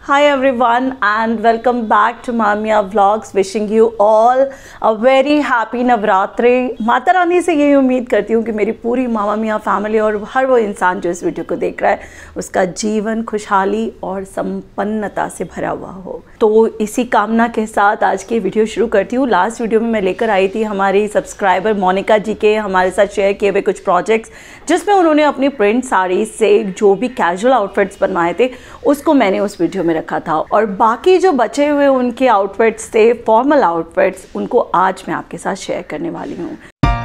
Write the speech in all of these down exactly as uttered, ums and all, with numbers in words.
Hi everyone and welcome back to Mamiya Vlogs. Wishing you all a very happy Navratri. Mata Rani से यही उम्मीद करती हूँ कि मेरी पूरी मामा मियाँ फैमिली और हर वो इंसान जो इस वीडियो को देख रहा है उसका जीवन खुशहाली और संपन्नता से भरा हुआ हो। तो इसी कामना के साथ आज की वीडियो शुरू करती हूँ। लास्ट वीडियो में मैं लेकर आई थी हमारी सब्सक्राइबर मोनिका जी के हमारे साथ शेयर किए हुए कुछ प्रोजेक्ट्स, जिसमें उन्होंने अपनी प्रिंट साड़ी से जो भी कैजुअल आउटफिट्स बनवाए थे उसको मैंने उस वीडियो में रखा था, और बाकी जो बचे हुए उनके आउटफिट्स थे फॉर्मल आउटफिट्स, उनको आज मैं आपके साथ शेयर करने वाली हूँ।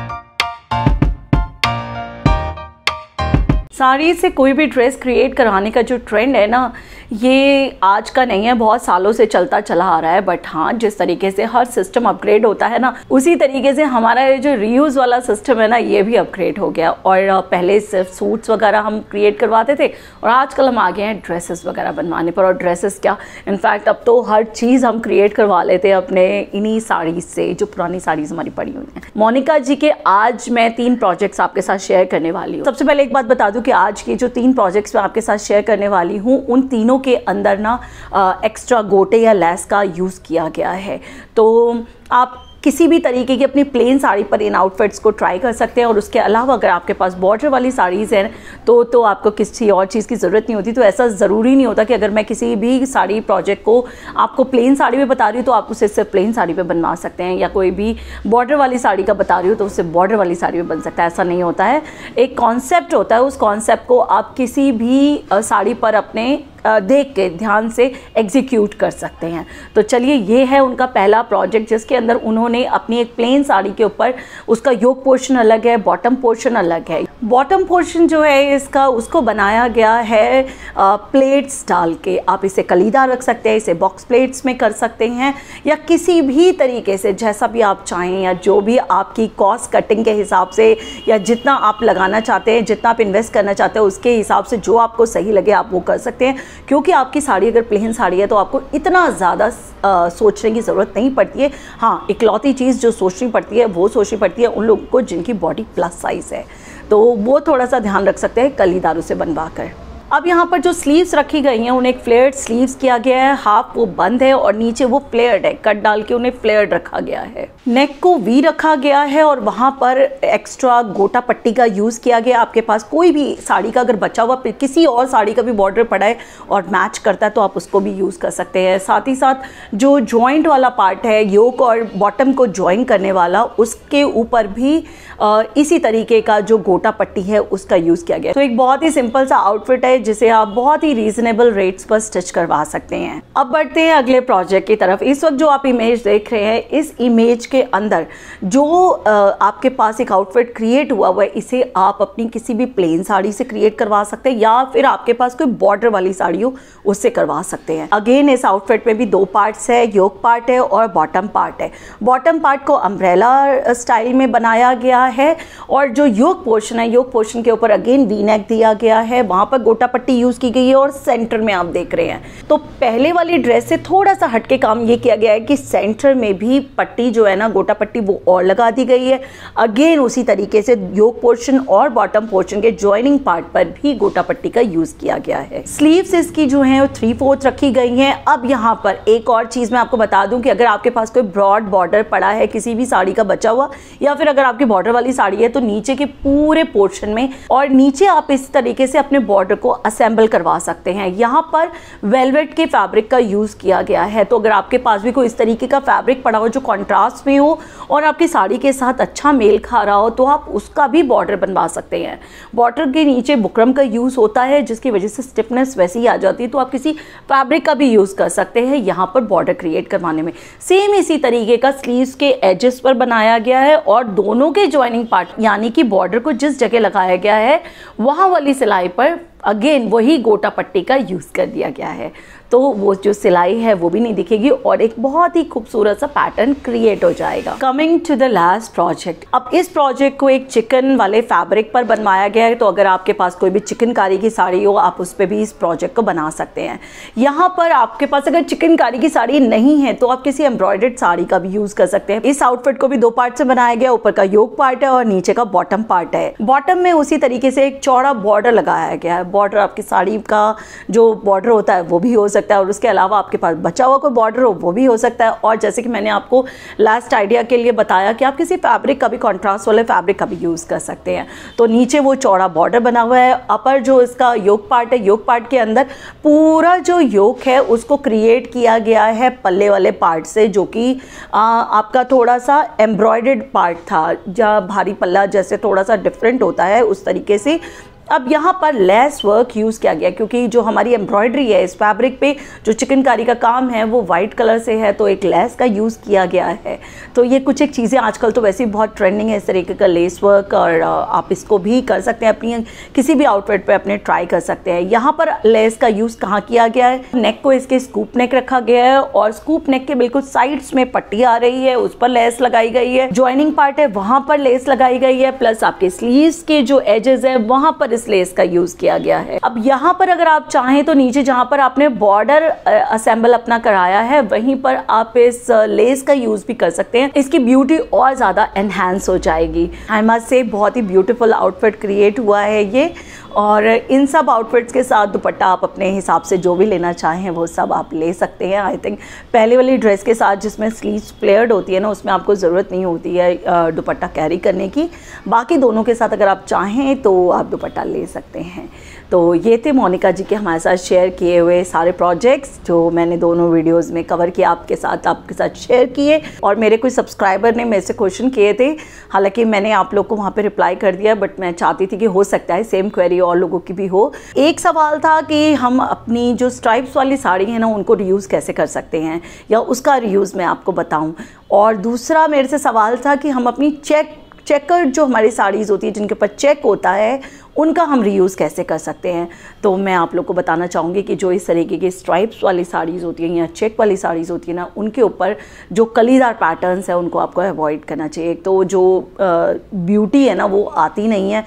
साड़ी से कोई भी ड्रेस क्रिएट करवाने का जो ट्रेंड है ना, ये आज का नहीं है, बहुत सालों से चलता चला आ रहा है। बट हाँ, जिस तरीके से हर सिस्टम अपग्रेड होता है ना, उसी तरीके से हमारा ये जो रीयूज़ वाला सिस्टम है ना, ये भी अपग्रेड हो गया। और पहले सिर्फ सूट्स वगैरह हम क्रिएट करवाते थे और आजकल हम आ गए हैं ड्रेसेस वगैरह बनवाने पर। और ड्रेसेस क्या, इनफैक्ट अब तो हर चीज़ हम क्रिएट करवा लेते हैं अपने इन्हीं साड़ीज़ से, जो पुरानी साड़ीज़ हमारी पड़ी हुई हैं। मोनिका जी के आज मैं तीन प्रोजेक्ट्स आपके साथ शेयर करने वाली हूँ। सबसे पहले एक बात बता दूँ कि आज की जो तीन प्रोजेक्ट्स मैं आपके साथ शेयर करने वाली हूँ, उन तीनों के अंदर ना एक्स्ट्रा गोटे या लेस का यूज़ किया गया है। तो आप किसी भी तरीके की अपनी प्लेन साड़ी पर इन आउटफिट्स को ट्राई कर सकते हैं। और उसके अलावा अगर आपके पास बॉर्डर वाली साड़ीज़ हैं तो तो आपको किसी और चीज़ की ज़रूरत नहीं होती। तो ऐसा ज़रूरी नहीं होता कि अगर मैं किसी भी साड़ी प्रोजेक्ट को आपको प्लेन साड़ी में बता रही हूँ तो आप उसे सिर्फ प्लेन साड़ी पे बनवा सकते हैं, या कोई भी बॉर्डर वाली साड़ी का बता रही हूँ तो उससे बॉर्डर वाली साड़ी में बन सकता है। ऐसा नहीं होता है, एक कॉन्सेप्ट होता है, उस कॉन्सेप्ट को आप किसी भी साड़ी पर अपने देख के ध्यान से एग्जीक्यूट कर सकते हैं। तो चलिए, ये है उनका पहला प्रोजेक्ट, जिसके अंदर उन्होंने अपनी एक प्लेन साड़ी के ऊपर, उसका योक पोर्शन अलग है, बॉटम पोर्शन अलग है। बॉटम पोर्शन जो है इसका, उसको बनाया गया है आ, प्लेट्स डाल के। आप इसे कलीदा रख सकते हैं, इसे बॉक्स प्लेट्स में कर सकते हैं, या किसी भी तरीके से जैसा भी आप चाहें, या जो भी आपकी कॉस्ट कटिंग के हिसाब से, या जितना आप लगाना चाहते हैं, जितना आप इन्वेस्ट करना चाहते हैं उसके हिसाब से जो आपको सही लगे आप वो कर सकते हैं। क्योंकि आपकी साड़ी अगर प्लेन साड़ी है तो आपको इतना ज़्यादा सोचने की ज़रूरत नहीं पड़ती है। हाँ, इकलौती चीज़ जो सोचनी पड़ती है वो सोचनी पड़ती है उन लोगों को जिनकी बॉडी प्लस साइज़ है, तो वो थोड़ा सा ध्यान रख सकते हैं कलीदारों से बनवा कर। अब यहाँ पर जो स्लीव्स रखी गई हैं उन्हें एक फ्लेयर्ड स्लीव्स किया गया है, हाफ वो बंद है और नीचे वो फ्लेयर्ड है, कट डाल के उन्हें फ्लेयर्ड रखा गया है। नेक को वी रखा गया है और वहाँ पर एक्स्ट्रा गोटा पट्टी का यूज़ किया गया। आपके पास कोई भी साड़ी का अगर बचा हुआ किसी और साड़ी का भी बॉर्डर पड़ा है और मैच करता है तो आप उसको भी यूज़ कर सकते हैं। साथ ही साथ जो जॉइंट वाला पार्ट है, योक और बॉटम को ज्वाइन करने वाला, उसके ऊपर भी आ, इसी तरीके का जो गोटा पट्टी है उसका यूज़ किया गया। तो एक बहुत ही सिंपल सा आउटफिट है जिसे आप बहुत ही रीजनेबल रेट्स पर स्टिच करवा सकते हैं। अब बढ़ते हैं अगले प्रोजेक्ट की तरफ। इस वक्त जो आप इमेज देख रहे हैं, इस इमेज के अंदर जो आ, आपके पास एक आउटफिट क्रिएट हुआ हुआ है, इसे आप अपनी किसी भी प्लेन साड़ी से क्रिएट करवा सकते हैं, या फिर आपके पास कोई बॉर्डर वाली साड़ी हो उससे करवा सकते हैं। अगेन इस आउटफिट में भी दो पार्ट्स है, योक पार्ट है और बॉटम पार्ट है। बॉटम पार्ट को अम्ब्रेला स्टाइल में बनाया गया है, और जो योक पोर्शन है, योक पोर्शन के ऊपर अगेन वी नेक दिया गया है, वहां पर गोटा पट्टी यूज की गई है और सेंटर में आप देख रहे हैं। तो पहले वाली ड्रेस से थोड़ा सा हटके काम ये किया गया है कि सेंटर में भी पट्टी जो है ना, गोटा पट्टी, वो और लगा दी गई है। अगेन उसी तरीके से योक पोर्शन और बॉटम पोर्शन के ज्वाइनिंग पार्ट पर भी गोटा पट्टी का यूज किया गया है। स्लीव्स इसकी जो है थ्री फोर्थ रखी गई हैं। अब यहाँ पर एक और चीज मैं आपको बता दूं कि अगर आपके पास कोई ब्रॉड बॉर्डर पड़ा है किसी भी साड़ी का बचा हुआ, या फिर अगर आपकी बॉर्डर वाली साड़ी है, तो नीचे के पूरे पोर्शन में और नीचे आप इस तरीके से अपने बॉर्डर को असेंबल करवा सकते हैं। यहाँ पर वेलवेट के फैब्रिक का यूज किया गया है। तो अगर आपके पास भी कोई इस तरीके का फैब्रिक पड़ा हो जो कॉन्ट्रास्ट में हो और आपकी साड़ी के साथ अच्छा मेल खा रहा हो, तो आप उसका भी बॉर्डर बनवा सकते हैं। बॉर्डर के नीचे बुकरम का यूज होता है जिसकी वजह से स्टिफनेस वैसे ही आ जाती है, तो आप किसी फैब्रिक का भी यूज कर सकते हैं यहाँ पर बॉर्डर क्रिएट करवाने में। सेम इसी तरीके का स्लीव्स के एजेस पर बनाया गया है, और दोनों के ज्वाइनिंग पार्ट यानी कि बॉर्डर को जिस जगह लगाया गया है वहां वाली सिलाई पर अगेन वही गोटा पट्टी का यूज कर दिया गया है। तो वो जो सिलाई है वो भी नहीं दिखेगी और एक बहुत ही खूबसूरत सा पैटर्न क्रिएट हो जाएगा। Coming to the last project. अब इस प्रोजेक्ट को एक चिकन वाले फैब्रिक पर बनवाया गया है। तो अगर आपके पास कोई भी चिकनकारी की साड़ी हो, आप उस पर भी इस प्रोजेक्ट को बना सकते हैं। यहाँ पर आपके पास अगर चिकनकारी की साड़ी नहीं है तो आप किसी एम्ब्रॉयडर्ड साड़ी का भी यूज कर सकते हैं। इस आउटफिट को भी दो पार्ट से बनाया गया, ऊपर का योक पार्ट है और नीचे का बॉटम पार्ट है। बॉटम में उसी तरीके से एक चौड़ा बॉर्डर लगाया गया है। बॉर्डर, आपकी साड़ी का जो बॉर्डर होता है वो भी हो सकता है, और उसके अलावा आपके पास बचा हुआ कोई बॉर्डर हो वो भी हो सकता है। और जैसे कि मैंने आपको लास्ट आइडिया के लिए बताया कि आप किसी फैब्रिक का भी, कॉन्ट्रास्ट वाले फैब्रिक का भी यूज़ कर सकते हैं। तो नीचे वो चौड़ा बॉर्डर बना हुआ है, अपर जो इसका योक पार्ट है, योक पार्ट के अंदर पूरा जो योक है उसको क्रिएट किया गया है पल्ले वाले पार्ट से, जो कि आपका थोड़ा सा एम्ब्रॉयडर्ड पार्ट था, जहाँ भारी पल्ला जैसे थोड़ा सा डिफरेंट होता है उस तरीके से। अब यहाँ पर लेस वर्क यूज़ किया गया, क्योंकि जो हमारी एम्ब्रॉयडरी है इस फैब्रिक पे, जो चिकनकारी का काम है वो वाइट कलर से है, तो एक लेस का यूज़ किया गया है। तो ये कुछ एक चीज़ें आजकल तो वैसे ही बहुत ट्रेंडिंग है इस तरीके का लेस वर्क, और आप इसको भी कर सकते हैं अपनी किसी भी आउटफिट पे अपने ट्राई कर सकते हैं। यहाँ पर लेस का यूज़ कहाँ किया गया है, नेक को इसके स्कूप नेक रखा गया है, और स्कूप नेक के बिल्कुल साइड्स में पट्टी आ रही है, उस पर लेस लगाई गई है। ज्वाइनिंग पार्ट है वहाँ पर लेस लगाई गई है, प्लस आपके स्लीव्स के जो एजेस है वहाँ पर इस लेस का यूज किया गया है। अब यहाँ पर अगर आप चाहें तो नीचे जहाँ पर आपने बॉर्डर असेंबल अपना कराया है वहीं पर आप इस लेस का यूज भी कर सकते हैं। इसकी ब्यूटी और ज्यादा एनहांस हो जाएगी। आई मस्ट से बहुत ही ब्यूटीफुल आउटफिट क्रिएट हुआ है ये, और इन सब आउटफिट्स के साथ दुपट्टा आप अपने हिसाब से जो भी लेना चाहें वो सब आप ले सकते हैं। आई थिंक पहले वाली ड्रेस के साथ जिसमें स्लीव्स फ्लेयर्ड होती है ना, उसमें आपको ज़रूरत नहीं होती है दुपट्टा कैरी करने की। बाकी दोनों के साथ अगर आप चाहें तो आप दुपट्टा ले सकते हैं। तो ये थे मोनिका जी के हमारे साथ शेयर किए हुए सारे प्रोजेक्ट्स जो मैंने दोनों वीडियोस में कवर किया, आपके साथ आपके साथ शेयर किए। और मेरे कोई सब्सक्राइबर ने मेरे से क्वेश्चन किए थे, हालांकि मैंने आप लोग को वहाँ पे रिप्लाई कर दिया, बट मैं चाहती थी कि हो सकता है सेम क्वेरी और लोगों की भी हो। एक सवाल था कि हम अपनी जो स्ट्राइप्स वाली साड़ी है ना उनको रीयूज़ कैसे कर सकते हैं, या उसका रीयूज़ मैं आपको बताऊँ। और दूसरा मेरे से सवाल था कि हम अपनी चेक चेकर जो हमारी साड़ीज़ होती है जिनके ऊपर चेक होता है उनका हम रीयूज़ कैसे कर सकते हैं। तो मैं आप लोग को बताना चाहूँगी कि जो इस तरीके की स्ट्राइप्स वाली साड़ीज़ होती हैं या चेक वाली साड़ीज़ होती है ना, उनके ऊपर जो कलीदार पैटर्न्स है उनको आपको अवॉइड करना चाहिए। तो जो ब्यूटी है ना वो आती नहीं है,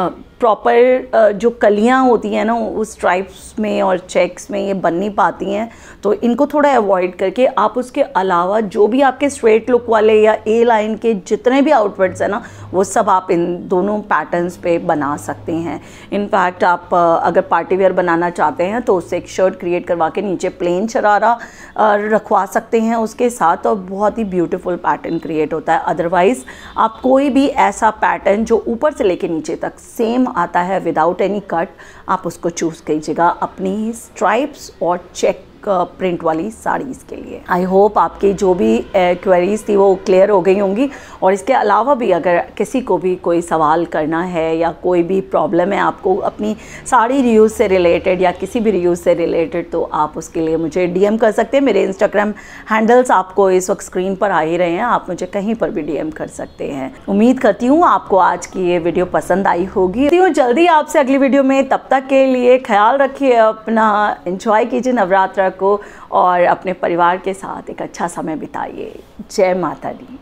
प्रॉपर जो कलियाँ होती हैं ना उस स्ट्राइप्स में और चेक्स में ये बन नहीं पाती हैं, तो इनको थोड़ा अवॉइड करके आप उसके अलावा जो भी आपके स्ट्रेट लुक वाले या ए लाइन के जितने भी आउटफिट्स हैं ना वो सब आप इन दोनों पैटर्न्स पे बना सकते हैं। इनफैक्ट आप अगर पार्टी वेयर बनाना चाहते हैं तो उससे एक शर्ट क्रिएट करवा के नीचे प्लेन शरारा रखवा सकते हैं उसके साथ, और बहुत ही ब्यूटीफुल पैटर्न क्रिएट होता है। अदरवाइज़ आप कोई भी ऐसा पैटर्न जो ऊपर से लेके नीचे तक सेम आता है विदाउट एनी कट, आप उसको चूज़ कीजिएगा अपनी स्ट्राइप्स और चेक प्रिंट वाली साड़ीज़ के लिए। आई होप आपकी जो भी क्वेरीज थी वो क्लियर हो गई होंगी। और इसके अलावा भी अगर किसी को भी कोई सवाल करना है या कोई भी प्रॉब्लम है आपको अपनी साड़ी रीयूज़ से रिलेटेड या किसी भी रीयूज़ से रिलेटेड, तो आप उसके लिए मुझे डीएम कर सकते हैं। मेरे इंस्टाग्राम हैंडल्स आपको इस वक्त स्क्रीन पर आ ही रहे हैं, आप मुझे कहीं पर भी डीएम कर सकते हैं। उम्मीद करती हूँ आपको आज की ये वीडियो पसंद आई होगी। जल्दी आपसे अगली वीडियो में, तब तक के लिए ख्याल रखिए अपना, एंजॉय कीजिए नवरात्र को और अपने परिवार के साथ एक अच्छा समय बिताइए। जय माता दी।